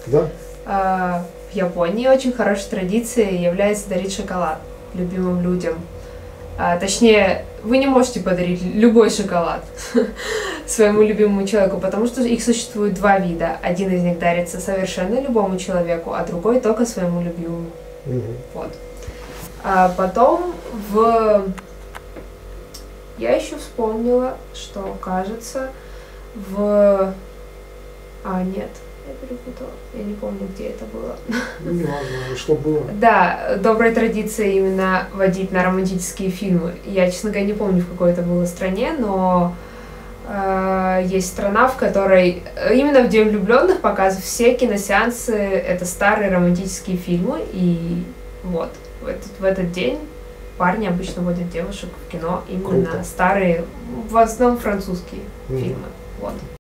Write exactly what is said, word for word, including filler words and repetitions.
Да? А, в Японии очень хорошей традицией является дарить шоколад любимым людям. А, точнее, вы не можете подарить любой шоколад своему любимому человеку, потому что их существует два вида. Один из них дарится совершенно любому человеку, а другой только своему любимому. Угу. Вот. А потом в... Я еще вспомнила, что, кажется, в... А, нет, я перепутала. Я не помню, где это было. Ну, не важно, что было. Да, добрая традиция именно водить на романтические фильмы. Я, честно говоря, не помню, в какой это было стране, но э, есть страна, в которой именно в День влюбленных показывают все киносеансы, это старые романтические фильмы, и вот, в этот, в этот день парни обычно водят девушек в кино именно Круто. старые, в основном французские Мгм. фильмы. Вот.